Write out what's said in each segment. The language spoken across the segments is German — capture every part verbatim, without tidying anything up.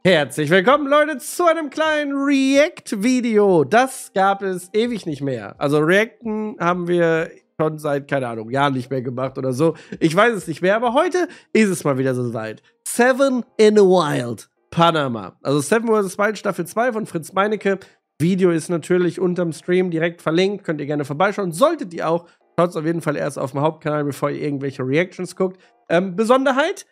Herzlich willkommen, Leute, zu einem kleinen React-Video. Das gab es ewig nicht mehr. Also Reacten haben wir schon seit, keine Ahnung, Jahren nicht mehr gemacht oder so. Ich weiß es nicht mehr, aber heute ist es mal wieder so weit. Seven in the Wild, Panama. Also Seven versus. Wild Staffel zwei von Fritz Meinecke. Video ist natürlich unterm Stream direkt verlinkt. Könnt ihr gerne vorbeischauen. Solltet ihr auch. Schaut es auf jeden Fall erst auf dem Hauptkanal, bevor ihr irgendwelche Reactions guckt. Ähm, Besonderheit: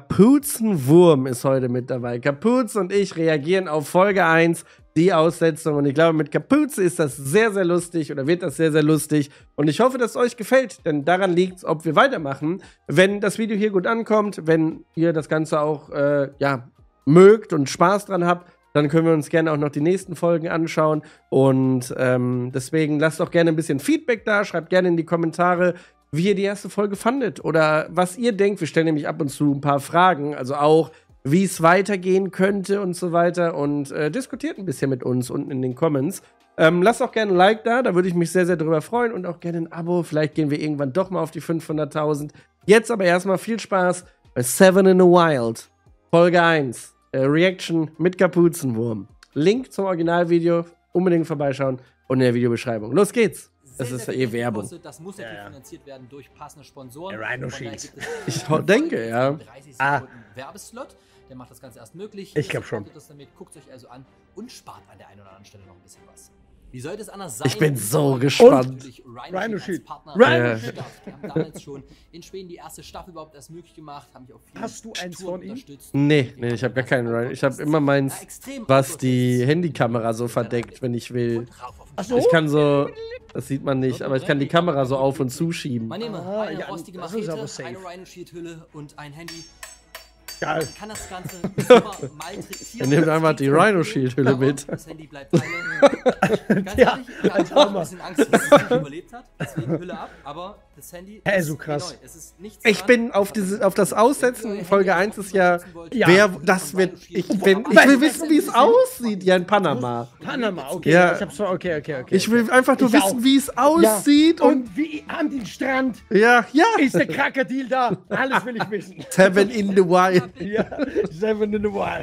Kapuzenwurm ist heute mit dabei. Kapuze und ich reagieren auf Folge eins, die Aussetzung. Und ich glaube, mit Kapuze ist das sehr, sehr lustig oder wird das sehr, sehr lustig. Und ich hoffe, dass es euch gefällt, denn daran liegt es, ob wir weitermachen. Wenn das Video hier gut ankommt, wenn ihr das Ganze auch äh, ja, mögt und Spaß dran habt, dann können wir uns gerne auch noch die nächsten Folgen anschauen. Und ähm, deswegen lasst doch gerne ein bisschen Feedback da. Schreibt gerne in die Kommentare, wie ihr die erste Folge fandet oder was ihr denkt. Wir stellen nämlich ab und zu ein paar Fragen, also auch, wie es weitergehen könnte und so weiter. Und äh, diskutiert ein bisschen mit uns unten in den Comments. Ähm, lasst auch gerne ein Like da, da würde ich mich sehr, sehr drüber freuen. Und auch gerne ein Abo. Vielleicht gehen wir irgendwann doch mal auf die fünfhunderttausend. Jetzt aber erstmal viel Spaß bei Seven in the Wild, Folge eins. Äh, Reaction mit Kapuzenwurm. Link zum Originalvideo, unbedingt vorbeischauen und in der Videobeschreibung. Los geht's! Das Sehr, ist sehr ja eh Werbung. Kostet. Das muss natürlich ja, ja. finanziert werden durch passende Sponsoren. Der Rhino Shield. Ich denke, ja. dreißig Ah. Sekunden Werbeslot. Der macht das Ganze erst möglich. Ich glaub schon. Das damit, guckt euch also an und spart an der einen oder anderen Stelle noch ein bisschen was. Wie sollte es anders sein? Ich bin so Und gespannt. natürlich Rhino Rhino Shield. Shield. Partner. Rhino Ja. Shield. Wir haben damals schon in Schweden die erste Staffel überhaupt erst möglich gemacht. Haben mich auch viele Hast du eins Touren von ihm? unterstützt. Nee, nee, ich habe gar keinen Rhino. Ich habe immer meins, Ja, extrem was die Autotests. Handykamera so verdeckt, wenn ich will. Und rauf auf den Ach so? Ich kann so, das sieht man nicht, aber ich kann die Kamera so auf und zuschieben. Man nehme Ah, eine ja, rostige das ist Machete, aber safe. eine Rhino Shield Hülle und ein Handy. Geil. Kann das Ganze super malträtieren. Er nimmt einfach die Rhino Shield Hülle Aber mit. Das Handy bleibt heile. Ganz Ja, ehrlich, ich als habe auch ein Hammer. bisschen Angst, dass es nicht überlebt hat. Deswegen Hülle ab. Aber das Handy Hä, ist so krass. neu. Es ist nichts Ich dran. bin auf, diese, auf das Aussetzen, Folge eins ist ja, Ja. wer, das wird, ich, wenn, ich will wissen, wie es aussieht, ja, in Panama. Panama, okay. Ja. Ich hab's so, okay, okay, okay. Ich will einfach nur Ich wissen, auch. wie es ja. aussieht und, Und wie haben die den Strand? ja, ja. Ist der Krokodil da? Alles will ich wissen. Seven in the Wild. Ja, Seven in the Wild.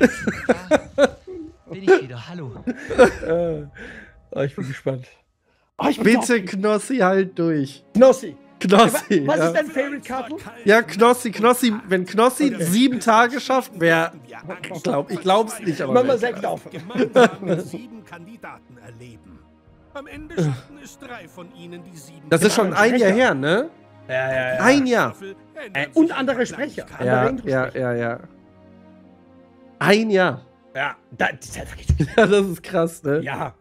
Bin ich wieder. Hallo. äh, oh, ich bin gespannt. Oh, ich bin Bitte, Knossi, halt durch. Knossi. Knossi. Was ja. ist dein Favorite Couple? Ja, Knossi, Knossi, wenn Knossi sieben Tage schafft, wäre, ich glaub, ich glaub's nicht, aber Mach mal wär- Sekt auf. Gemeinsam mit sieben Kandidaten erleben. Am Ende schafften es drei von ihnen die sieben. das ist schon ein Jahr her, ne? Ja, ja, ja. Ein Jahr. Äh, und andere Sprecher. Ja, Andere ja, Introsprecher. ja, ja. Ein Jahr. Ja, da, das hat richtig. Ja, das ist krass, ne? Ja.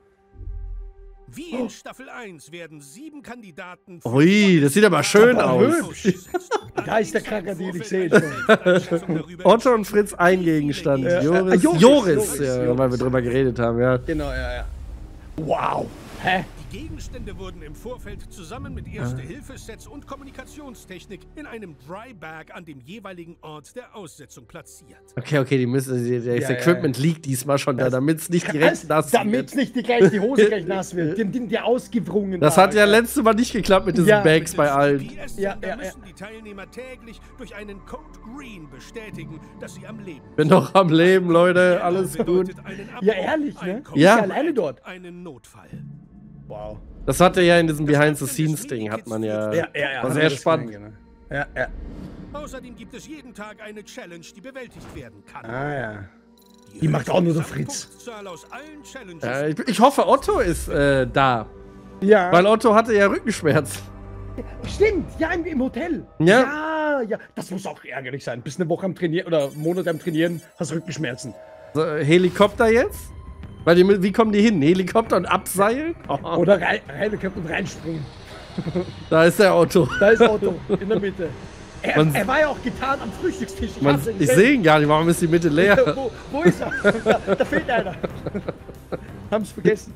Wie in Staffel eins werden sieben Kandidaten. für Ui, das sieht aber schön Aber aus. hübsch. Da ist der Krokodil, ich sehe schon. Otto und Fritz ein Gegenstand. Ja, Joris, äh, Joris, Joris, Joris, ja, Joris. weil wir drüber geredet haben, ja. Genau, ja, ja. Wow. Hä? Die Gegenstände wurden im Vorfeld zusammen mit Erste-Hilfe-Sets und Kommunikationstechnik in einem Dry-Bag an dem jeweiligen Ort der Aussetzung platziert. Okay, okay, die müssen, das Ja, ja, Equipment liegt diesmal schon da, damit es nicht direkt nass Damit wird. nicht die, gleich, die Hose gleich nass wird. Die, die, die ausgewrungen. Das war. hat ja letztes Mal nicht geklappt mit diesen Ja. Bags bei allen. G P S Ja, Sender ja, ja. müssen die Teilnehmer täglich durch einen Code Green bestätigen, dass sie am Leben Bin noch am Leben, Leute, alles gut. bedeutet einen Abbau, Ja, ehrlich, ne? ein Code Ja. Ist ja alleine dort. einen Notfall. Wow. Das hatte ja in diesem Behind-the-Scenes-Ding, hat man ja. Ja, ja, ja. War sehr spannend. Ja, ja. Außerdem gibt es jeden Tag eine Challenge, die bewältigt werden kann. Ah, ja. Die macht auch nur der Fritz. Punktzahl aus allen Challenges. Äh, ich, ich hoffe, Otto ist äh, da. Ja. Weil Otto hatte ja Rückenschmerz. Stimmt, ja, im, im Hotel. Ja. Ja, ja. Das muss auch ärgerlich sein. Bist eine Woche am Trainieren oder Monate am Trainieren, hast Rückenschmerzen. So, äh, Helikopter jetzt? Weil die, wie kommen die hin? Helikopter und abseilen? Oh, Oder rein, rein und reinspringen. da ist der Otto. Da ist Otto, in der Mitte. Er, Man- er war ja auch getan am Frühstückstisch. Ich, Man, hab's ja ich gesehen. sehe ihn gar nicht, warum ist die Mitte leer? wo, wo ist er? Da, da fehlt einer. Haben's vergessen.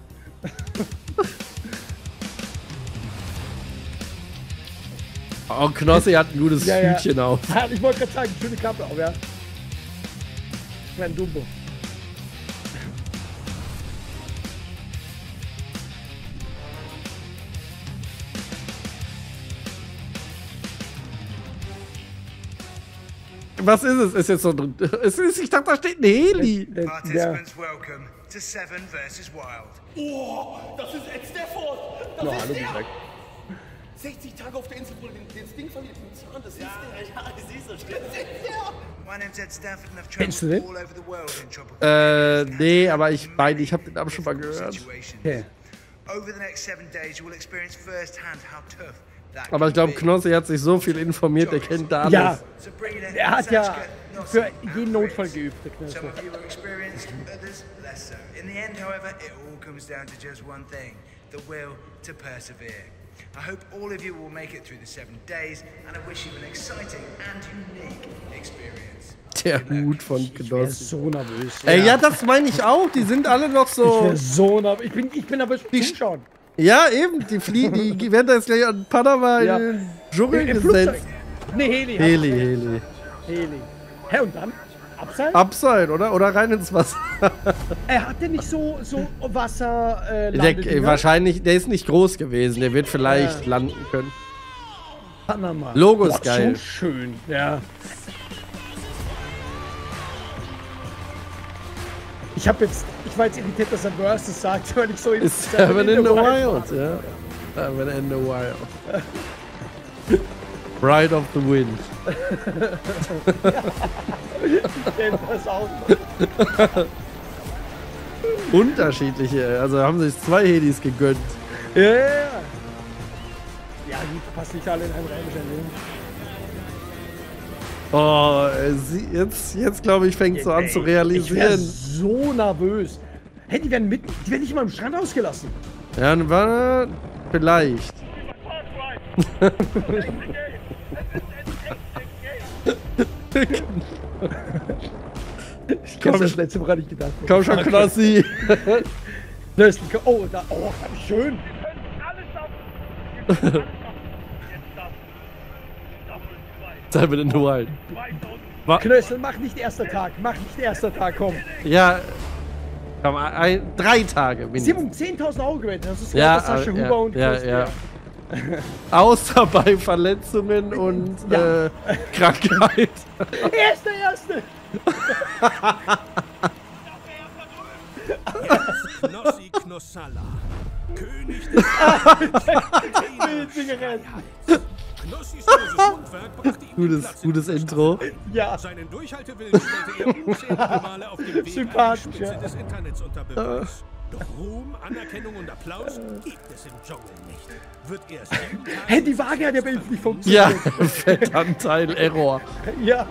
Oh, Knossi hat ein gutes Ja, ja. Hütchen auf. Ah, Ich wollte gerade sagen, schöne Kappe auf, ja. Mein Dumbo. was ist es? Ist jetzt so drin. Es ist, ich dachte, da steht ein Heli. Der, der, Participants welcome to Seven versus Wild. Oh, das ist Ed Stafford! Das no, ist hallo, der! direkt. sechzig Tage auf der Insel, wo er den, den Ding verliert mit dem Zahn, das ist der! Ja, das ist so stimmt. Das ist der! My name's Ed Stafford and I've Kennst du traveled den? all over the world in tropical Äh, nee, aber ich meine, ich habe den Namen schon mal gehört. situations. Okay. Over the next seven days, you will experience firsthand how tough that Aber ich glaube, can be. Knossi hat sich so viel informiert, er kennt da alles. Ja, Sabrina, er hat ja Saskia, Nossi für and jeden Notfall Fritz. geübt, der Some Knösel. of you are experienced, others less so. In the end, however, it all comes down to just one thing: the will to persevere. I hope all of you will make it through the seven days, and I wish you an exciting and unique experience. Der Hut von Ich wäre Knossi. so nervös. Ey, ja, das meine ich auch. Die sind alle noch Ich so. wäre so nervös. Ich bin, ich bin nervös zum Zuschauen. Ja, eben. Die fliegen. Die werden da jetzt gleich an Panama Ja. in den Dschungel Im Flugzeug. gesetzt. Ne, Heli. Heli, Heli. Heli. Hä, und dann? Abseits? Abseil, oder? Oder rein ins Wasser. Er hatte nicht so, so Wasser. Äh, Der, Landedinger? wahrscheinlich, der ist nicht groß gewesen. Der wird vielleicht Ja. landen können. Panama. Logo ist Boah, geil. So schön, ja. Ich habe jetzt, ich war jetzt irritiert, dass er Versus sagt, weil ich so Ist Seven in the Wild, ja. Seven in the Wild. Bride of the Wind. Ich kenn das auch. Unterschiedliche, also haben sich zwei Helis gegönnt. Ja, ja, ja. Ja, gut, passt nicht alle in einen Raum, ne? Oh, äh, sie, jetzt, jetzt glaube ich, fängt so an zu Ich wär realisieren. so nervös. Hey, die werden mitten, die werden nicht mal am Strand ausgelassen. Ja, dann war vielleicht. Ich kann das letzte Mal nicht gedacht. Komm schon, Knossi. Da ist ein, oh, da, oh, schön. Seven in the Wild. Wa- Knössel, mach nicht erster Tag, mach nicht erster Tag, komm. Ja, komm, ein, drei Tage Sie haben mindestens. um zehntausend Euro gewettet, das ist Ja, ja, Sascha äh, ja, Huber und ja, Chris ja. Beer. Außer bei Verletzungen und Ja. äh, Krankheit. Er ist der Erste. Knossi Knossalla. König des Zigarette. Knossis großes Mundwerk brachte ihm den Gutes, Platz in gutes der Intro. Ja, Seinen Durchhaltewillen stellte er unzählige Male auf dem Weg an die Sympathisch, Spitze ja. des Internets unter Beweis. Doch Ruhm, Anerkennung und Applaus gibt es im Dschungel nicht. Wird erst jeden Tag hey, die Waage hat ja bei ihm nicht Ja, funktioniert. Fettanteil Error. Ja.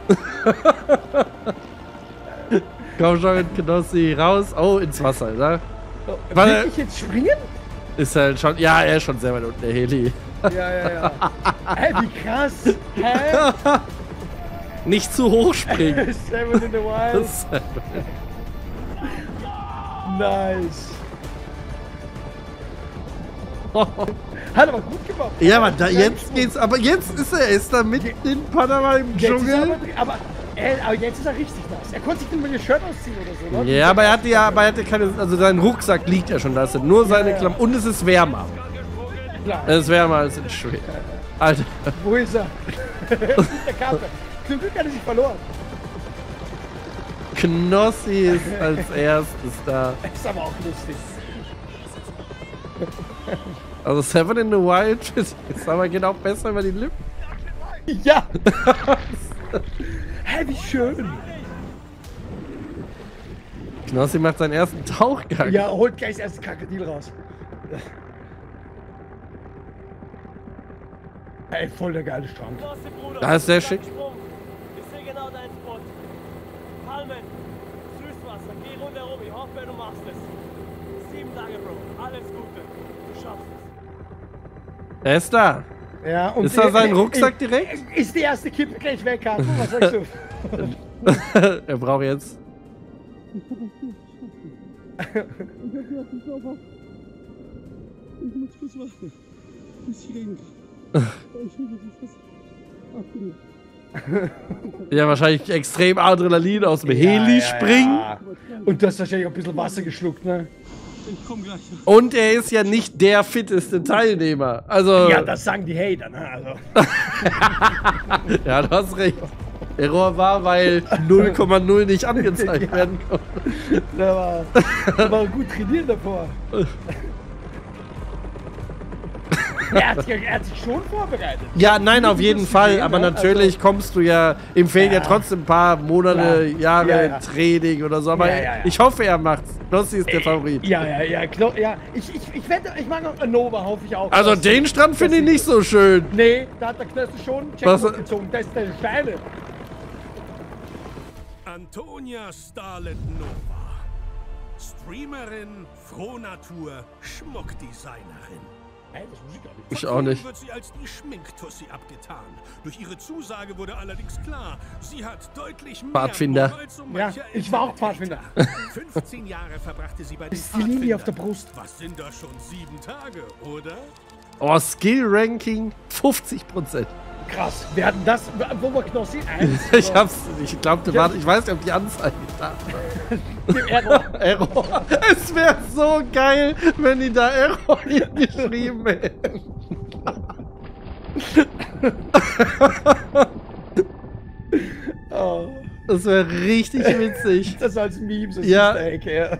Komm schon, Knossi, raus. Oh, ins Wasser, ne? Will Warte. ich jetzt springen? Ist halt schon. Ja, er ist schon sehr weit unten, der Heli. Ja, ja, ja. Hä, wie krass. Hä? Nicht zu hoch springen. Seven in the Wild. Das- Nice. Hat aber gut gemacht. Ja, aber da, jetzt geht's. Aber jetzt ist er, ist er mitten in Panama im Jetzt ist er Dschungel. aber, aber, äh, aber jetzt ist er richtig nass. Er konnte sich nicht mal ihr Shirt ausziehen oder so, ne? Ja, aber er hatte ja, aber er hatte keine. Also sein Rucksack liegt ja schon da. Es sind nur seine ja. Klamotten. Und es ist wärmer. Klar. Es ist wärmer als in Schweden. Alter. Wo ist er? Mit der Karte. Zum Glück hat er sich verloren. Knossi ist als erstes da. Ist aber auch lustig. Also Seven in the Wild ist aber geht auch besser über die Lippen. Ja. Hä, wie schön. Knossi macht seinen ersten Tauchgang. Ja, holt gleich das erste Krokodil raus. Ey, voll der geile Strand. Das ist sehr schick. Ich sehe genau deinen Spot. Palmen, Süßwasser, geh rundherum. Ich hoffe, du machst es. Sieben Tage, Bro. Alles Gute. Du schaffst es. Er ist da. Ja, und Ist da sein äh, Rucksack äh, direkt? Ist die erste Kippe gleich weg, Karl? Was sagst du? Er braucht jetzt. Ja, wahrscheinlich extrem Adrenalin aus dem Heli springen. Ja. Und du hast wahrscheinlich auch ein bisschen Wasser geschluckt, ne? Und er ist ja nicht der fitteste Teilnehmer. Also. Ja, das sagen die Hater, ne? Also. Ja, du hast recht. Error war, weil null Komma null nicht angezeigt werden konnte. Der war, der war gut trainiert davor. er, hat sich, er hat sich schon vorbereitet. Ja, nein, auf Wie jeden das Fall. gesehen, Aber ne? natürlich Also, kommst du ja, ihm fehlen ja, Ja. trotzdem ein paar Monate, Klar. Jahre Ja, ja. Training oder so. Aber Ja, ja, ja. ich hoffe, er macht's. Knossi ist der Favorit. Ja, ja, ja, Klo ja. Ich, ich, ich wette, ich mag auch Nova, hoffe ich auch. Also dass- den Strand finde ich dass- nicht so schön. Nee, da hat der Knössel schon Was- Checkpoint gezogen. Das ist der Steine. Antonia Starlet Nova. Streamerin, Frohnatur, Schmuckdesignerin. Hey, das muss ich gar nicht. Ich Von auch vielen nicht. wird sie als die Schminktussi abgetan. Durch ihre Zusage wurde allerdings klar, sie hat deutlich mehr Pfadfinder. Moral als so Ja, mancher ich war auch ältere Pfadfinder. Hater. fünfzehn Jahre verbrachte sie bei den Das ist die Linie auf der Pfadfindern. Brust. Was sind das schon sieben Tage, oder? Oh, Skill-Ranking fünfzig Prozent. Krass. Wir hatten das, wo war Knossi? Eins. Ich hab's, ich glaube, Ja. ich weiß nicht, ob die Anzeige da Dem Error. Error. Es wäre so geil, wenn die da Error geschrieben hätten. Oh, Das wäre richtig witzig. das als Meme, so Ja. Easter Egg, ja.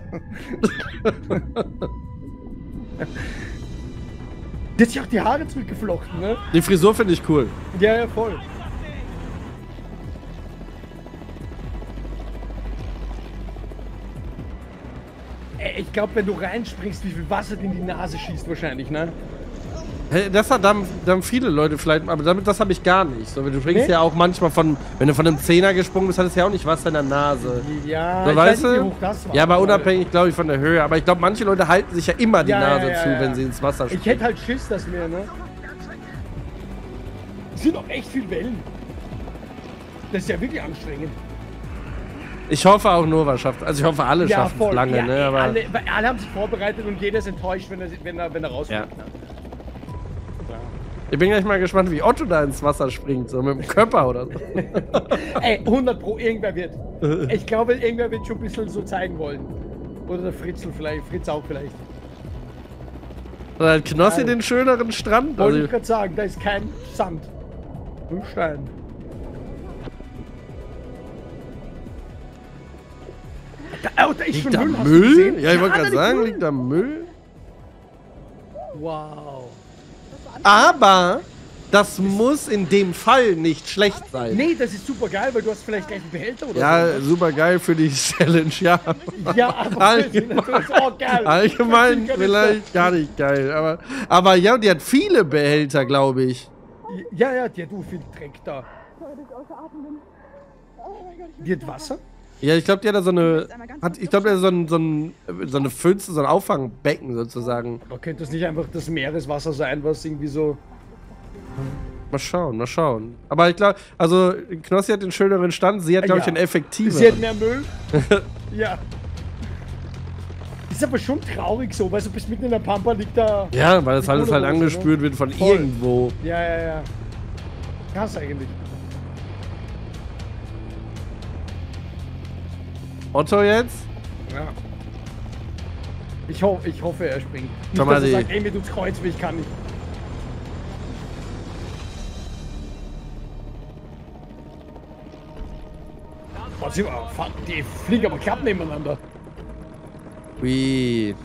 Die hat sich auch die Haare zurückgeflochten, ne? Die Frisur finde ich cool. Ja, ja, voll. Ey, ich glaube, wenn du reinspringst, wie viel Wasser dir in die Nase schießt wahrscheinlich, ne? Hey, das hat dann, dann viele Leute vielleicht, aber damit, das habe ich gar nicht. So, du springst Nee? ja auch manchmal von, wenn du von einem Zehner gesprungen bist, hattest du ja auch nicht Wasser in der Nase. Ja, So, ich weißt weiß nicht, du? wie hoch das war. Ja, aber unabhängig, glaube ich, von der Höhe. Aber ich glaube, manche Leute halten sich ja immer die Ja, ja, Nase ja, zu, ja. wenn sie ins Wasser Ich springen. hätte halt Schiss, dass mir, ne? Es sind auch echt viel Wellen. Das ist ja wirklich anstrengend. Ich hoffe auch Nova schafft. Also ich hoffe, alle Ja, schaffen es voll. lange, ja, ne? Aber alle, weil alle haben sich vorbereitet und jeder ist enttäuscht, wenn er, wenn er, wenn er rausfliegt. Ja. ne? ich bin gleich mal gespannt, wie Otto da ins Wasser springt, so mit dem Körper oder so. Ey, hundert Pro, irgendwer wird. Ich glaube, irgendwer wird schon ein bisschen so zeigen wollen. Oder der Fritzl vielleicht, Fritz auch vielleicht. Oder hat Knossi Geil. den schöneren Strand? Wollte Also, ich gerade sagen, da ist kein Sand. Nur Stein. Da, oh, da ist schon liegt da Müll. hast du Müll? gesehen? Ja, ich wollte da gerade liegt sagen, Müll. liegt da Müll? Wow. Aber das muss in dem Fall nicht schlecht sein. Nee, das ist super geil, weil du hast vielleicht gleich einen Behälter oder Ja, so. super geil für die Challenge, ja. Ja, aber Allgemein, oh, geil. allgemein fünfzehn vielleicht gar nicht geil. Aber, aber ja, die hat viele Behälter, glaube ich. Ja, ja, die hat so viel Dreck da. Die hat Wasser? Ja, ich glaube, die hat da so eine. Hat, ich glaube, die hat so, ein, so, ein, so eine Pfütze, so ein Auffangbecken sozusagen. Aber könnte das nicht einfach das Meereswasser sein, was irgendwie so... Mal schauen, mal schauen. Aber ich glaube, also Knossi hat den schöneren Stand, sie hat, glaube ich, Ja. den effektiveren. Sie hat mehr Müll? Ja. Ist aber schon traurig so, weil du bist mitten in der Pampa, liegt da... Ja, weil das die alles halt Kohle runter, angespült ne? wird von Voll. irgendwo. Ja, ja, ja. Krass eigentlich. Otto jetzt? Ja. Ich, ho ich hoffe, er springt. Nicht, Schau mal, dass er die- sagt, ey, mir tut's Kreuz, ich kann nicht. Boah, sie, oh, fuck, die fliegen aber knapp nebeneinander. Ui.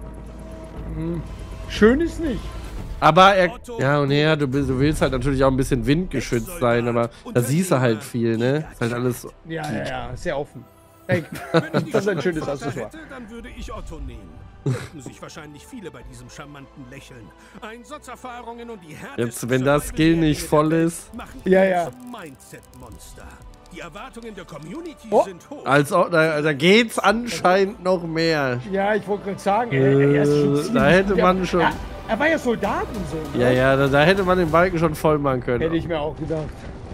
Schön ist nicht. Aber er. Ja, und ja, du, bist- du willst halt natürlich auch ein bisschen windgeschützt sein, aber da siehst du halt viel, ne? Ist halt alles. Ja, ja, ja, sehr offen. Ey, Wenn ich das ist ein die schönes Chance Accessoire. hätte, dann würde ich Otto nehmen. Denken sich wahrscheinlich viele bei diesem charmanten Lächeln. Einsatzerfahrungen und die Härte. Jetzt, wenn das Skill nicht voll ist. Machen Ja, ihn ja. zum Mindset-Monster. Die Erwartungen der Community Oh. sind hoch. Als auch, da, da geht's anscheinend noch mehr. Ja, ich wollte gerade sagen, ey, er ist schon Äh, ziemlich, da hätte man er, schon- Er, er war ja Soldat und so. Ja, ne? ja, da, da hätte man den Balken schon voll machen Hätte können. ich mir auch gedacht.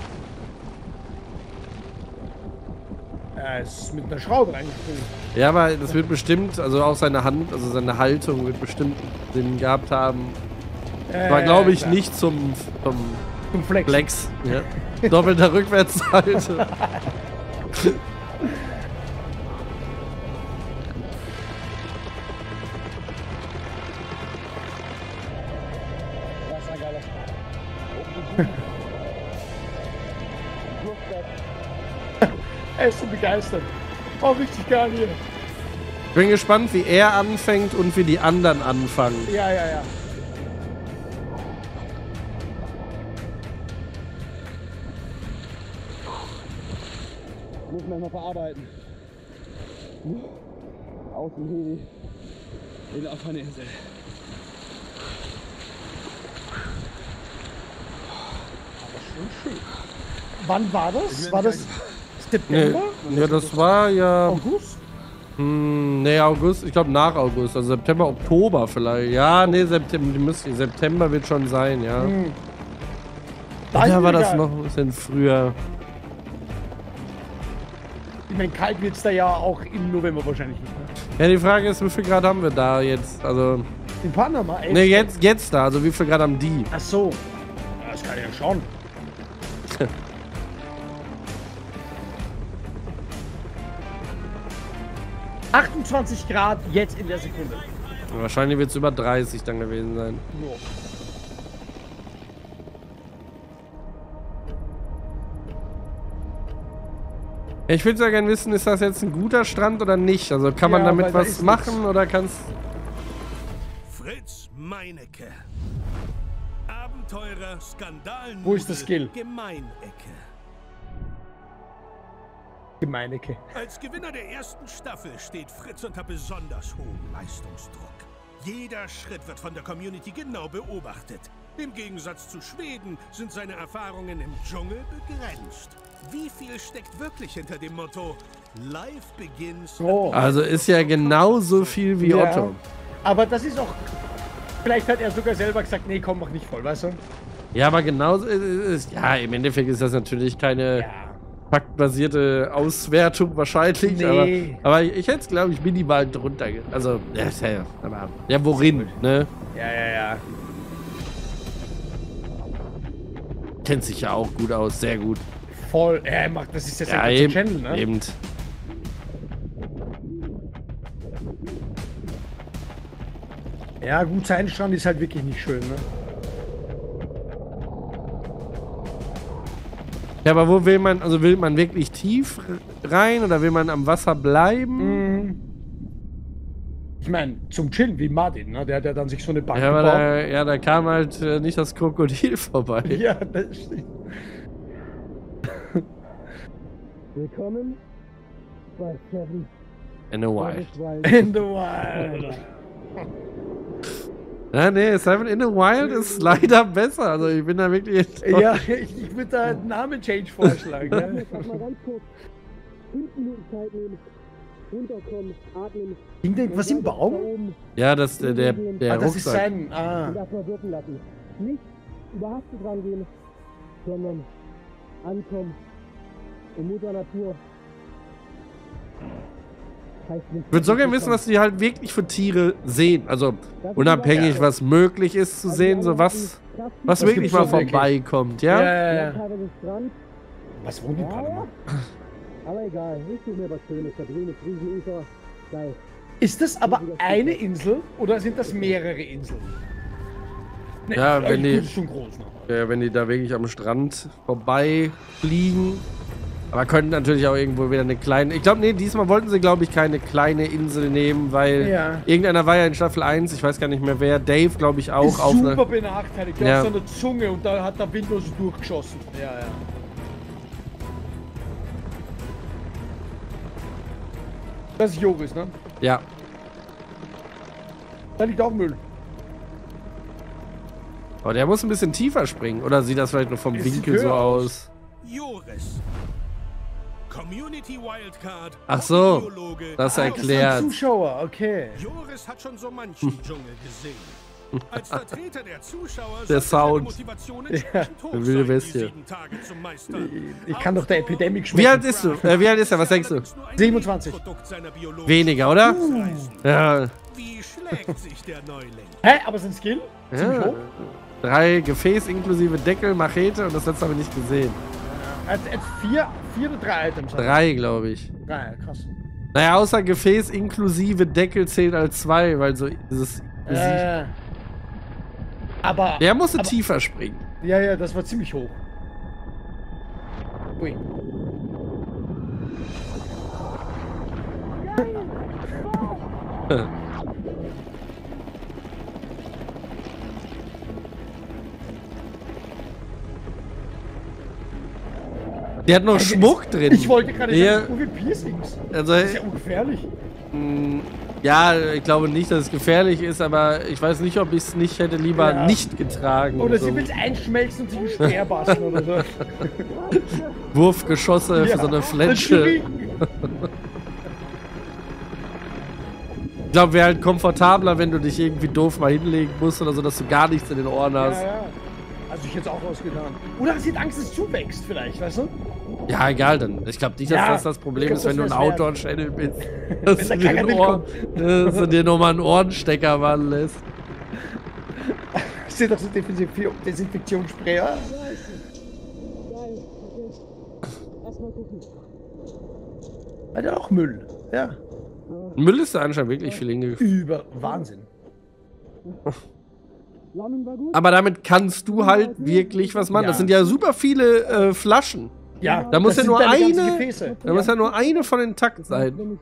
Er ist mit einer Schraube reingesprungen. Ja, aber das wird bestimmt, also auch seine Hand, also seine Haltung wird bestimmt Sinn gehabt haben. Äh, War, glaube ich, klar. nicht zum, zum Zum Flex. Flex. Ja. Doppelter Rückwärtsseite. Er ist so begeistert. Oh, richtig geil hier. Ich bin gespannt, wie er anfängt und wie die anderen anfangen. Ja, ja, ja. Muss man mal verarbeiten. Aus dem Heli. In auf eine Insel. Wann war das? War das September? Nee, ja, das war ja. August? Hm, nee, August. Ich glaube nach August. Also September, Oktober vielleicht. Ja, nee, September, die müsste, September wird schon sein, ja. Hm. Da ja, war das noch ein bisschen früher. Ich meine, kalt wird es da ja auch im November wahrscheinlich nicht. Ne? Ja, die Frage ist, wie viel Grad haben wir da jetzt? Also. In Panama? Echt? Ne, jetzt, jetzt da. Also wie viel Grad haben die? Ach so. Das kann ich ja schauen. achtundzwanzig Grad jetzt in der Sekunde. Wahrscheinlich wird es über dreißig dann gewesen sein. Ja. Ich würde ja gerne wissen, ist das jetzt ein guter Strand oder nicht? Also kann man Ja, damit weil da was ist machen nix. oder kannst... Fritz Meinecke. Abenteurer, Skandal, Wo ist das Skill? Gemeinecke. Gemeinecke. Als Gewinner der ersten Staffel steht Fritz unter besonders hohem Leistungsdruck. Jeder Schritt wird von der Community genau beobachtet. Im Gegensatz zu Schweden sind seine Erfahrungen im Dschungel begrenzt. Wie viel steckt wirklich hinter dem Motto Life begins? Oh. Also ist ja genauso viel wie Ja. Otto. Aber das ist auch... Vielleicht hat er sogar selber gesagt, nee, komm, mach nicht voll, weißt du? Ja, aber genauso ist, ist ja, im Endeffekt ist das natürlich keine Ja. faktbasierte Auswertung wahrscheinlich, Nee. aber, aber ich hätte es, glaube ich, minimal drunter, ge- also, ja, ist ja, aber, ja, worin, ne? Ja, ja, ja. Kennt sich ja auch gut aus, sehr gut. Voll. Er macht, das ist ja sein Ja, ganzer eben, Channel, ne? eben. Ja, gut, sein Strand ist halt wirklich nicht schön, ne? Ja, aber wo will man, also will man wirklich tief rein oder will man am Wasser bleiben? Mhm. Ich meine, zum Chillen wie Martin, ne? Der hat ja dann sich so eine Bank Ja, aber gebaut. da, ja, da kam halt äh, nicht das Krokodil vorbei. Ja, das stimmt. Willkommen bei Seven In a while. In the wild. Ja, nee, Seven in a Wild ist leider besser. Also ich bin da wirklich enttäuscht. Ja, ich, ich würde da einen Namen-Change vorschlagen. Ne? Jetzt mal ganz kurz fünf Minuten Zeit nehmen, runterkommen, atmen. Ging da was im Baum? Ja, das der, der, der Ah, das ist Rucksack. sein. Ah. Und erstmal wirken lassen. Nicht überhastet rangehen, sondern ankommen. Und Mutter Natur. Heißt nicht, Ich würde so gerne wissen, was die halt wirklich für Tiere sehen. Also unabhängig, was möglich ist zu sehen, so was, was Das wirklich gibt's mal doch wirklich. vorbeikommt, Ja, ja? ja, ja. teilweise Strand, Was wohnt in Panama? aber egal. Ich suche mir was Schönes. Da drüben ist Riesenufer. Geil. Ist das aber eine Insel oder sind das mehrere Inseln? Ne, Ja, wenn gut, die- ist schon groß, ne? Ja, wenn die da wirklich am Strand vorbeifliegen. Aber könnten natürlich auch irgendwo wieder eine kleine... Ich glaube, nee, diesmal wollten sie, glaube ich, keine kleine Insel nehmen, weil Ja. irgendeiner war ja in Staffel eins, ich weiß gar nicht mehr wer, Dave, glaube ich, auch Ist auf super eine... benachteiligt. Ja. Der hat so eine Zunge und da hat der Wind nur so durchgeschossen. Ja, ja. Das ist Joris, ne? Ja. Da liegt auch Müll. Aber der muss ein bisschen tiefer springen. Oder sieht das vielleicht nur vom Es sieht Winkel so höher aus? Joris. Community Wildcard. Ach so, Biologe. das Ah, erklärt. Das ist ein Zuschauer, okay. Joris hat schon so manchen Dschungel gesehen. Als Vertreter der Zuschauer Der sollte seine Sound. Motivation entsprechend hoch Eine wilde sein, die Bestie. sieben Tage zu meistern. Ich kann doch der Epidemic Wie schmecken. alt ist du? Äh, wie alt ist er? Was denkst du? siebenundzwanzig. Weniger, oder? Ja. Wie schlägt sich der Neuling? Hä, aber sein Skill? Ziemlich ja. hoch. Drei Gefäß inklusive Deckel, Machete und das letzte habe ich nicht gesehen. Er hat, er hat vier, vier oder drei Items. Drei, glaube ich. Drei, krass. Naja, außer Gefäß inklusive Deckel zählt als zwei, weil so dieses. Äh, aber. Der musste aber, tiefer springen. Ja, ja, das war ziemlich hoch. Ui. Der hat noch Also Schmuck ich, drin. Ich wollte gerade Der- sagen, so wie Piercings. Also, Das ist ja ungefährlich. mh, ja, ich glaube nicht, dass es gefährlich ist, aber ich weiß nicht, ob ich es nicht hätte lieber Ja. nicht getragen. Oder so. sie will es einschmelzen und sich einen Speer basteln oder so. Wurfgeschosse für so eine Fletsche. Ich glaube, wäre halt komfortabler, wenn du dich irgendwie doof mal hinlegen musst oder so, dass du gar nichts in den Ohren hast. Ja, ja. Also ich hätte es auch rausgetan. Oder sie hat Angst, dass es zuwächst vielleicht, weißt du? Ja, egal dann. Ich glaube nicht, dass Ja, das das Problem ich glaub, ist, wenn du das ein wär's wert. Outdoor-Channel bist. Dass Wenn du da dir keiner ein Ohr, mitkommt. dass du dir nochmal einen Ohrenstecker machen lässt. Ist doch so Desinfektion- Desinfektionsspray, ja? Hat ja auch Müll. Ja. Müll ist da anscheinend wirklich viel hingegangen. Über Wahnsinn. Aber damit kannst du halt wirklich was machen. Ja. Das sind ja super viele äh, Flaschen. Ja, Da muss das ja sind nur deine ganzen eine. Gefäße. Da muss ja nur eine von intakt sein.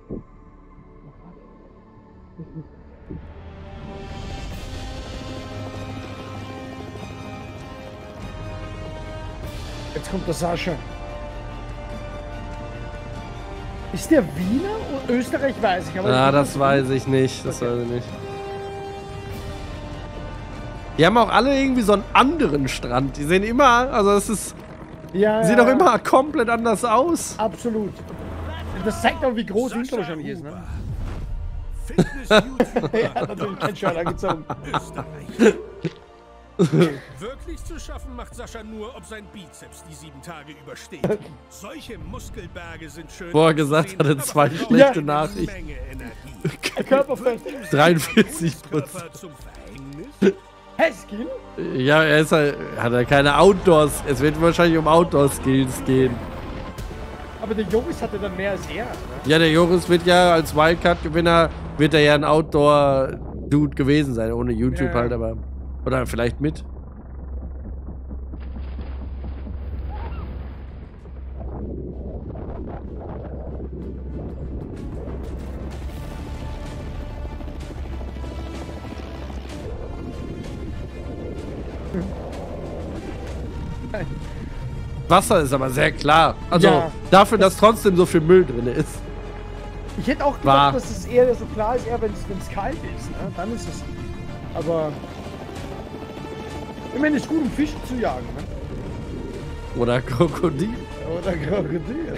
Jetzt kommt der Sascha. Ist der Wiener oder Österreich, weiß ich. Aber Ah, das weiß ich nicht. Das weiß ich nicht. Die haben auch alle irgendwie so einen anderen Strand. Die sehen immer, also es ist, Ja, sieht ja, doch immer komplett anders aus. Absolut. Das zeigt auch, wie groß Winter wahrscheinlich ist, ne? Fitness-YouTuber Er hat natürlich kein Shirt angezogen. Österreich. Wirklich zu schaffen macht Sascha nur, ob sein Bizeps die sieben Tage übersteht. Solche Muskelberge sind schön. Wo er gesagt anzusehen, hatte, aber zwei verbrauchen schlechte eine Nachrichten. Menge Energie. Körperfett. dreiundvierzig Prozent. Körper zum Verhängnis? Hey, Skin? Ja, er ist halt, hat er keine Outdoors. Es wird wahrscheinlich um Outdoor-Skills gehen. Aber der Joris hatte dann mehr als er. Ne? Ja, der Joris wird ja als Wildcard-Gewinner, wird er ja ein Outdoor-Dude gewesen sein, ohne YouTube Ja. halt, aber. Oder vielleicht mit. Wasser ist aber sehr klar. Also Ja. dafür, dass trotzdem so viel Müll drin ist. Ich hätte auch gedacht, War. dass es eher so klar ist, eher wenn es kalt ist. Ne? Dann ist es. Aber. Ich meine, es ist gut, um Fische zu jagen. Ne? Oder Krokodil. Oder Krokodil.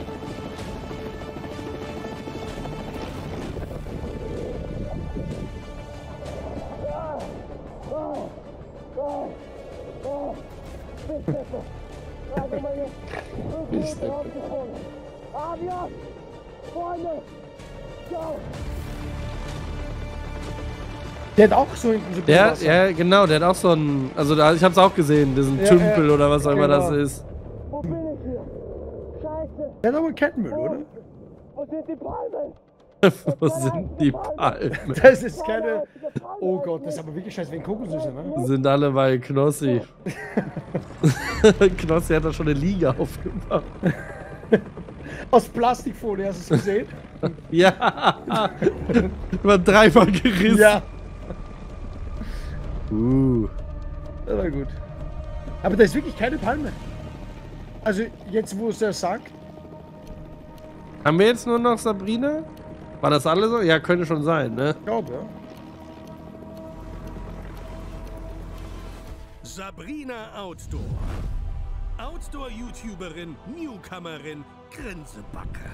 Adios! Freunde! Ciao! Der hat auch so hinten so viel Der, Wasser. ja, genau, der hat auch so einen. Also da, ich hab's auch gesehen, diesen Ja, Tümpel ja, oder was auch immer genau. das ist. Wo bin ich hier? Scheiße! Der hat aber Kettenmüll, oder? Wo sind die Palmen? Wo sind die Palmen? Das ist keine. Oh Gott, das ist aber wirklich scheiße wegen Kokosnüsse, ne? Sind alle bei Knossi. Knossi hat da schon eine Liga aufgemacht. Aus Plastikfolie, hast du es gesehen? Ja! War dreimal gerissen. Ja. Uh. Das war gut. Aber da ist wirklich keine Palme. Also jetzt, wo es er sagt. Haben wir jetzt nur noch Sabrina? War das alle so? Ja, könnte schon sein, ne? Ich glaube, ja. Sabrina Outdoor. Outdoor-YouTuberin, Newcomerin, Grinsebacke.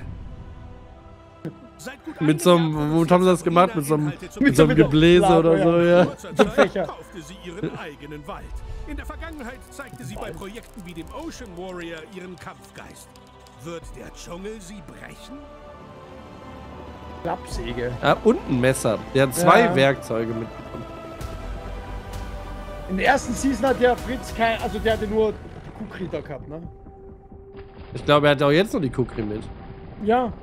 Seit gut Mit so einem- einem Jahr womit haben sie das gemacht? Mit so einem- Inhalte zum Mit so einem Mit so- Gebläse Lager, oder so, ja. ja. kurzer Zum Zeit Fächer. kaufte sie ihren eigenen Wald. In der Vergangenheit zeigte sie bei Projekten wie dem Ocean Warrior ihren Kampfgeist. Wird der Dschungel sie brechen? Klappsäge. Ja, und ein Messer. Der hat zwei Ja. Werkzeuge mitbekommen. In der ersten Season hat der Fritz kein. Also der hatte nur Kukrita gehabt, ne? Ich glaube, er hat auch jetzt noch die Kukri mit. Ja.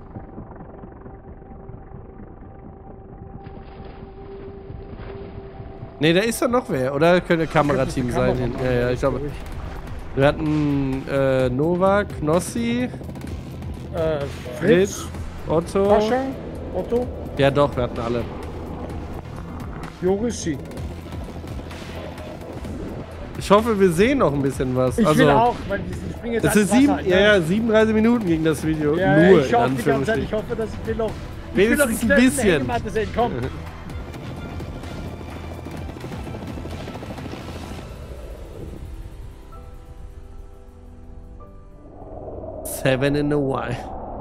Ne, da ist doch noch wer. Oder könnte Kamerateam Das sein. Kameramann, Ja, ja, ich glaube. glaub Wir hatten äh, Nova, Knossi, Äh, Fritz, Fritz, Otto. Sascha, Otto. Ja, doch, wir hatten alle. Jorischi. Ich hoffe, wir sehen noch ein bisschen was. Ich also, will auch, weil die springen jetzt es ist ans sieben, Wasser, ja, ja, siebenunddreißig Minuten ging das Video. Ja, Nur ich in hoffe die ganze Zeit, Anführungsstrichen. ich hoffe, dass ich will noch. Ich will noch Wenigstens die ein schnellsten bisschen. Hängematte sehen, komm. Seven in a while.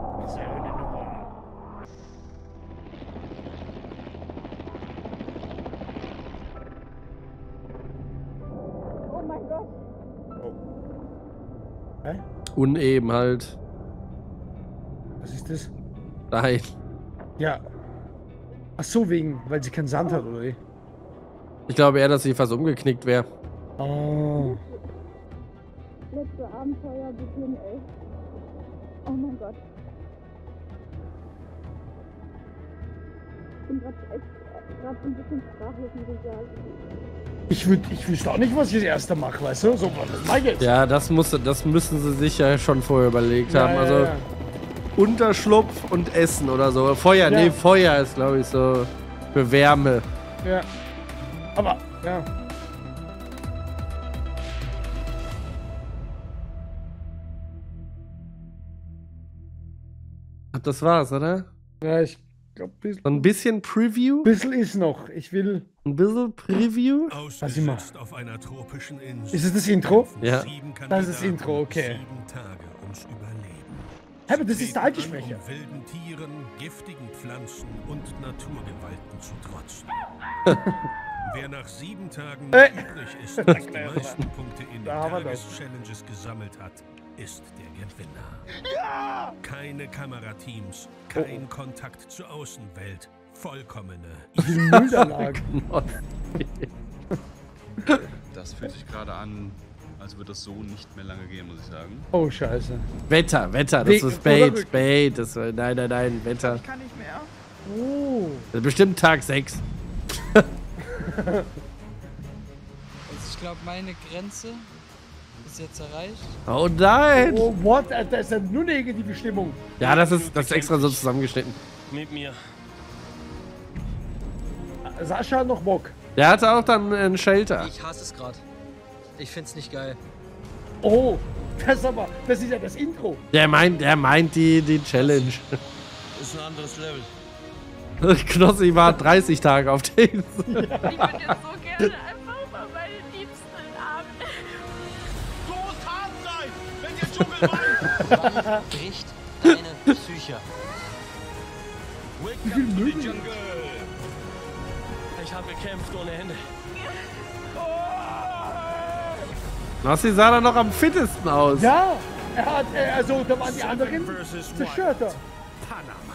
Oh mein Gott. Hä? Uneben halt. Was ist das? Nein. Ja. Ach so, wegen, weil sie keinen Sand hat, oder wie? Ich glaube eher, dass sie fast umgeknickt wäre. Oh. Letzte Abenteuer beginnen, ey. Oh mein Gott. Ich bin gerade echt gerade ein bisschen sprachlos, muss ich sagen. Ich, würd, ich wüsste auch nicht, was ich als erster mache, weißt du? So, was mach ich jetzt? Ja, das, muss, das müssen sie sich ja schon vorher überlegt Ja, haben. ja, Also ja. Unterschlupf und Essen oder so. Feuer, Ja. nee, Feuer ist, glaube ich, so für Wärme. Ja. Aber, ja. Ach, das war's, oder? Ja, ich glaube, So ein bisschen Preview? bisschen ist noch. Ich will. Ein bisschen Preview? Ausgesetzt auf einer tropischen Insel. Ist es das Intro? Ja. Sieben Das ist das Kandidaten, Intro, okay. Sieben Tage ums Überleben. Hä, aber das Sie ist der treten alte an, Sprecher. Um wilden Tieren, giftigen Pflanzen und Naturgewalten zu trotzen. Wer nach sieben Tagen Äh. übrig ist und die meisten Punkte in den Da haben wir Tages-Challenges gesammelt hat, ist der Gewinner. Keine Kamerateams, kein Kontakt zur Außenwelt, vollkommene Die Müllanlage. Das fühlt sich gerade an, als würde das so nicht mehr lange gehen, muss ich sagen. Oh, scheiße. Wetter, Wetter, das Weg- ist oder Bait, rück- Bait. Das war, nein, nein, nein, Wetter. Ich kann nicht mehr. Oh. Das ist bestimmt Tag sechs. Also ich glaube, meine Grenze ist jetzt erreicht. Oh nein! Oh, what? Da ist ja nur negative Stimmung. Ja, das ist, das ist extra so zusammengeschnitten. Mit mir. Sascha hat noch Bock. Der hatte auch dann ein Shelter. Ich hasse es gerade. Ich find's nicht geil. Oh, das ist aber, das ist ja das Intro. Der meint, der meint die, die Challenge. Ist ein anderes Level. Knossi war dreißig Tage auf der Insel. Ich würde jetzt so gerne einfach mal meine Liebsten in den Arm nehmen. Du musst hart sein, wenn der Dschungel weint. Wann bricht deine Psyche? Welcome to the jungle. Ich habe gekämpft ohne Ende. Knossi sah da noch am fittesten aus. Ja, er hat, äh, also da waren die anderen versus zerstört. Wild. Panama.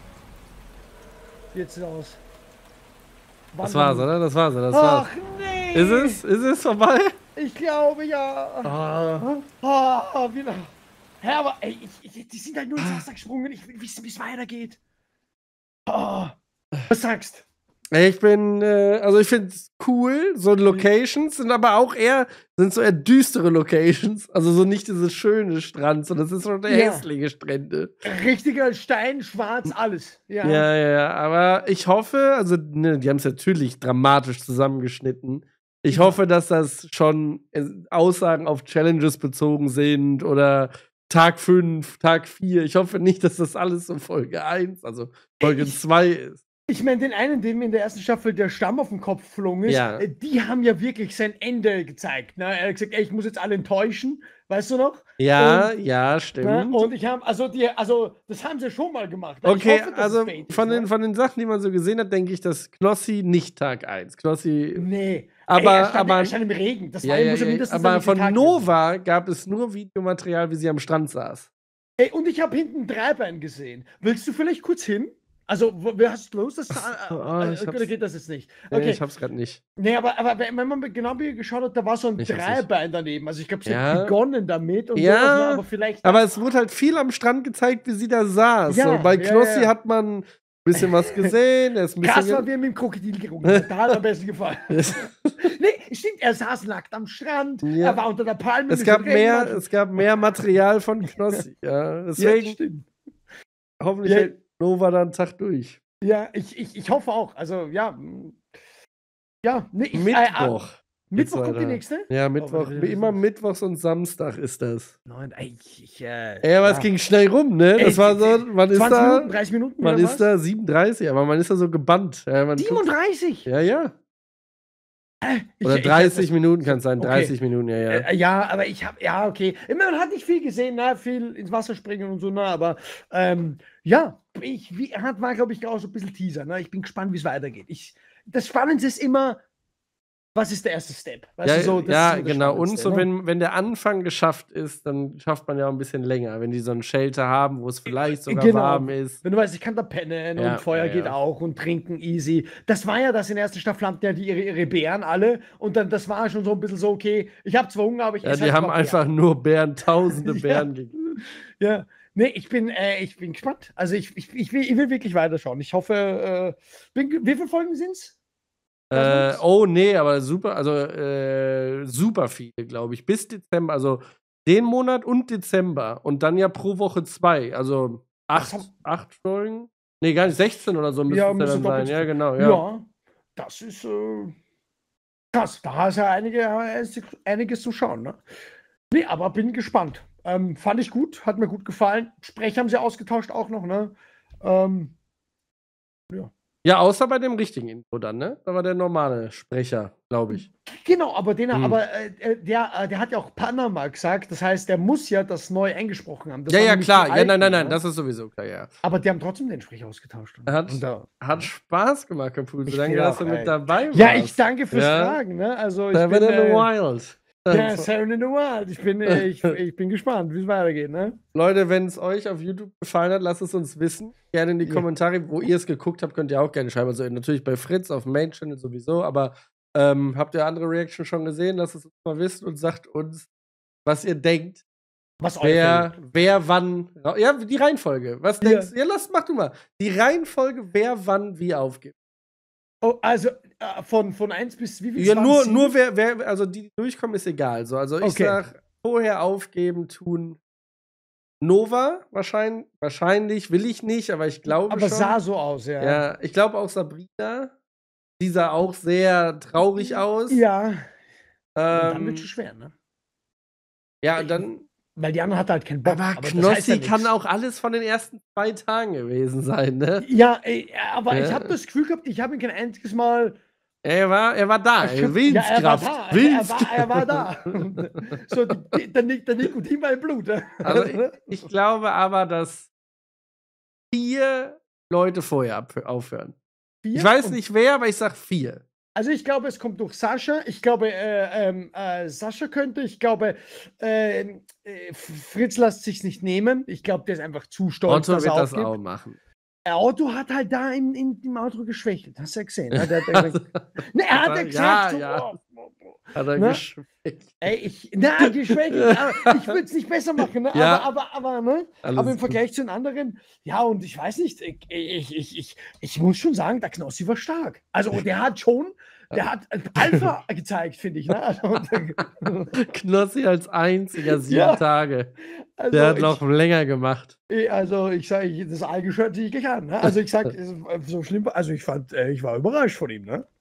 Jetzt sieht aus. Das war's, oder? Das war's, das war's. Ach nee. Ist es? Ist es vorbei? Ich glaube ja. Ah. Ah, wieder. Hä, aber ey, ich, ich, die sind halt nur ins Wasser gesprungen. Ich will wissen, wie es weitergeht. Ah, was sagst? Ich bin, äh, also ich find's cool. So Locations sind aber auch eher, sind so eher düstere Locations. Also so nicht dieses schöne Strand, sondern das ist so der Ja. hässliche Strände. Richtiger Stein, schwarz, alles. Ja. Ja, ja, ja. Aber ich hoffe, also ne, die haben es natürlich dramatisch zusammengeschnitten. Ich hoffe, dass das schon äh, Aussagen auf Challenges bezogen sind oder Tag fünf, Tag vier. Ich hoffe nicht, dass das alles so Folge eins, also Folge zwei ist. Ich meine, den einen, dem in der ersten Staffel der Stamm auf den Kopf geflogen ist, Ja. äh, die haben ja wirklich sein Ende gezeigt. Ne? Er hat gesagt, ey, ich muss jetzt alle enttäuschen, weißt du noch? Ja, Und- ja, Ne? stimmt. Und ich habe, also die, also das haben sie schon mal gemacht. Ich Okay, hoffe, dass also es Bait ist, von den, ne? von den Sachen, die man so gesehen hat, denke ich, dass Knossi nicht Tag eins. Knossi. Nee. Aber- ey, er stand, aber- er stand im Regen. Das Ja, war, ja, muss ja ja, mindestens aber ein von Tag Nova gab es nur Videomaterial, wie sie am Strand saß. Ey, und ich habe hinten Dreibein gesehen. Willst du vielleicht kurz hin? Also, wo- wer hast du los? Das, Oh, äh, ich äh, hab's- oder geht das jetzt nicht? Nee, Okay. ich hab's gerade nicht. Nee, aber, aber wenn man genau wie geschaut hat, da war so ein Ich hab's nicht. Dreibein daneben. Also ich glaube, sie Ja. hat begonnen damit und Ja, sowas, ne, aber vielleicht. Aber es wurde halt viel am Strand gezeigt, wie sie da saß. Ja, So, bei ja, Knossi ja. hat man ein bisschen was gesehen. Er ist ein Krass bisschen war, wie er mit dem Krokodil gerungen hat. Da hat er am besten gefallen. Nee, stimmt, er saß nackt am Strand, Ja. er war unter der Palme. es, mit gab dem mehr, Regenwald. es gab mehr Material von Knossi. Ja, Ja, deswegen stimmt. hoffentlich Ja. hält Nova dann einen Tag durch. Ja, ich, ich, ich hoffe auch. Also, ja. mm, Ja, nee, ich, Mittwoch. Äh, Mittwoch geht's kommt die weiter. nächste? Ja, Mittwoch. Oh, wie immer Mittwochs und Samstag ist das. Nein, ey, ich, ich, äh, Ey, aber ja. es ging schnell rum, ne? Ey, Das war so, man ist zwanzig da, Minuten, dreißig Minuten, man oder ist was? da siebenunddreißig, aber man ist da so gebannt. Ja, man guckt- siebenunddreißig? Ja, ja. Ich- Oder ich- dreißig ich- Minuten kann es sein, okay. dreißig Minuten, ja, ja. Äh, ja, aber ich habe, ja, okay. Man hat nicht viel gesehen, ne? Viel ins Wasser springen und so, ne? Aber ähm, ja, ich wie, hat, war, glaube ich, auch so ein bisschen Teaser. Ne? Ich bin gespannt, wie es weitergeht. Ich, das Spannendste ist immer, was ist der erste Step? Weißt Ja, du, so, das ja ist so das genau. Und Spannendste, so, ne? wenn, wenn der Anfang geschafft ist, dann schafft man ja auch ein bisschen länger. Wenn die so ein Shelter haben, wo es vielleicht sogar Genau. warm ist. Wenn du weißt, ich kann da pennen Ja, und Feuer ja, geht ja. auch und trinken easy. Das war ja das in der ersten Staffel, hatten ja die ihre, ihre Bären alle. Und dann, das war schon so ein bisschen so, okay, ich habe zwar Hunger, aber ich Ja, esse die halt haben mal einfach nur Bären, tausende Ja. Bären gegessen. Ja, nee, ich bin, äh, ich bin gespannt. Also ich, ich, ich, will, ich will wirklich weiterschauen. Ich hoffe, äh, bin, wie viele Folgen sind's? Äh, oh, nee, aber super, also äh, super viele, glaube ich. Bis Dezember, also den Monat und Dezember. Und dann ja pro Woche zwei. Also acht, haben- acht Folgen? Nee, gar nicht, sechzehn oder so müsste Ja, es ja müsste dann sein. doppelt- Ja, genau, Ja, ja. das ist äh, krass. Da hast du ja einige, äh, einiges zu schauen, ne? Nee, aber bin gespannt. Ähm, fand ich gut, hat mir gut gefallen. Sprecher haben sie ausgetauscht auch noch, ne? Ähm, Ja, außer bei dem richtigen Intro dann, ne? Da war der normale Sprecher, glaube ich. genau, aber den, Hm. aber äh, äh, der, äh, der hat ja auch Panama gesagt. Das heißt, der muss ja das neu eingesprochen haben. Das Ja, waren ja, nämlich klar. die Ja, alten, nein, nein, nein, ne? das ist sowieso klar, ja. Aber die haben trotzdem den Sprecher ausgetauscht. Hat, Und da- hat Spaß gemacht, Kapuze. Ich Danke, bin dass auch, du mit ey. dabei warst. Ja, ich danke fürs Ja. Fragen, ne? Also ich Seven bin, in the äh, Wild. ja, Seven in the Wild. Ich bin, äh, ich, ich bin gespannt, wie es weitergeht, ne? Leute, wenn es euch auf YouTube gefallen hat, lasst es uns wissen. Gerne in die Ja. Kommentare, wo ihr es geguckt habt, könnt ihr auch gerne schreiben. Also natürlich bei Fritz auf dem Main-Channel sowieso, aber ähm, habt ihr andere Reaction schon gesehen? Lasst es uns mal wissen und sagt uns, was ihr denkt. Was euer Wer, Favorite- wer wann. ra- Ja, die Reihenfolge. Was Ja. denkst du? Ja, lass, mach du mal. Die Reihenfolge, wer wann wie aufgibt. Oh, also äh, von, von eins bis wie viel? Ja, nur, nur wer, wer, also die, die durchkommen, ist egal. So, also ich Okay. sag, vorher aufgeben, tun. Nova, wahrscheinlich, wahrscheinlich, will ich nicht, aber ich glaube Aber schon. sah so aus, ja. Ja, ich glaube auch Sabrina. Die sah auch sehr traurig aus. Ja. Und dann Ähm, wird es schwer, ne? ja, dann. Weil die andere hat halt keinen Bock. Aber das Knossi heißt ja kann nix. auch alles von den ersten zwei Tagen gewesen sein, ne? Ja, ey, aber ich Ja. habe das Gefühl gehabt, ich habe ihn kein einziges Mal. Er war, er war da, ey. Ja, er war Willenskraft. da. Er Willenskraft. war, er war da. so, die, der, Nik- der Nikotin war im Blut. ne? Also ich, ich glaube aber, dass vier Leute vorher ab- aufhören. Vier? Ich weiß Und- nicht wer, aber ich sag vier. Also ich glaube, es kommt durch Sascha. Ich glaube, äh, ähm, äh, Sascha könnte. Ich glaube, äh, äh, Fritz lässt sich nicht nehmen. Ich glaube, der ist einfach zu stolz, Otto dass wird er das aufgibt. auch machen. Der Otto hat halt da in, in, im Outro geschwächelt. Hast du ja gesehen. Ne? Der, der, der, ne, er hat ja Ja, gesagt, so, ja. oh, oh, oh. Hat er Ne? geschwächt. Ey, ich, na, geschwächelt, aber ich würde es nicht besser machen, ne? Ja. Aber, aber, aber, ne? Alles aber im gut. Vergleich zu den anderen, ja, und ich weiß nicht, ich, ich, ich, ich, ich muss schon sagen, der Knossi war stark. Also, der hat schon, der hat Alpha gezeigt, finde ich, ne? Also, Knossi als einziger sieben Ja. Tage. also Der hat ich, noch länger gemacht. ich- also, ich sage, das Allgeschwört ziehe ich gleich an, ne? Also, ich sag, es ist so schlimm, also, ich fand, äh, ich war überrascht von ihm, ne?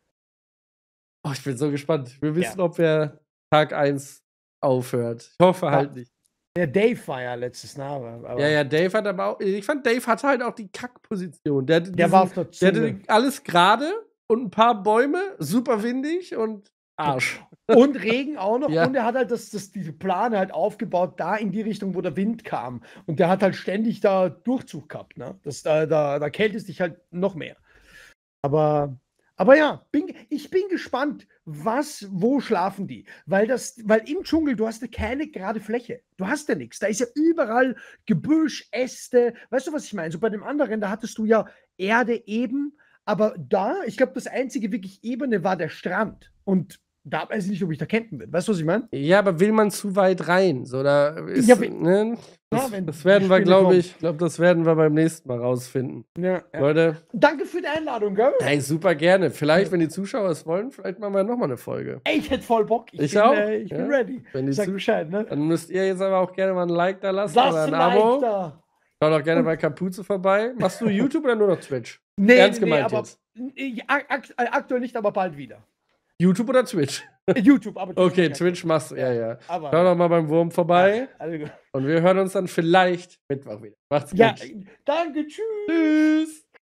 Oh, ich bin so gespannt. Wir wissen, ob er Tag eins aufhört. Ich hoffe halt nicht. Der Dave war ja letztes Mal. Aber Ja, ja, Dave hat aber auch. Ich fand, Dave hatte halt auch die Kackposition. Der, hatte Der diesen- war auf der der Zunge. hatte alles gerade und ein paar Bäume, super windig und Arsch. Und Regen auch noch. Ja. Und er hat halt das, das, diese Plane halt aufgebaut, da in die Richtung, wo der Wind kam. Und der hat halt ständig da Durchzug gehabt. Ne? Das, da, da, da kältest dich halt noch mehr. Aber, aber ja, bin, ich bin gespannt, was, wo schlafen die? Weil, das, weil im Dschungel, du hast ja keine gerade Fläche. Du hast ja nichts. Da ist ja überall Gebüsch, Äste. Weißt du, was ich meine? So bei dem anderen, da hattest du ja Erde eben. Aber da, ich glaube, das einzige wirklich Ebene war der Strand. Und da weiß ich nicht, ob ich da campen will. Weißt du, was ich meine? Ja, aber will man zu weit rein? So, da ist, Ja, wenn- ne? Das, Ja, wenn das die werden wir, Spiele glaube kommen. ich, ich glaube, das werden wir beim nächsten Mal rausfinden. Ja, ja. Leute, Danke für die Einladung, gell? hey, super gerne. Vielleicht, wenn die Zuschauer es wollen, vielleicht machen wir nochmal eine Folge. Ey, ich hätte voll Bock. Ich, Ich bin, auch, Äh, ich ja. bin ready. Wenn die Sag Zu- Bescheid, ne? Dann müsst ihr jetzt aber auch gerne mal ein Like da lassen Lasst oder ein ein Abo. Like da. Schau doch gerne bei Kapuze vorbei. Machst du YouTube oder nur noch Twitch? Nee, Ernst nee, gemeint aber jetzt. nee, ak aktuell nicht, aber bald wieder. YouTube oder Twitch? YouTube, aber Twitch Okay, nicht. Twitch machst du, ja, ja. Aber- Schau doch mal beim Wurm vorbei. Ja, also gut. Und wir hören uns dann vielleicht Mittwoch wieder. Macht's gut. Ja, danke, tschüss. Tschüss.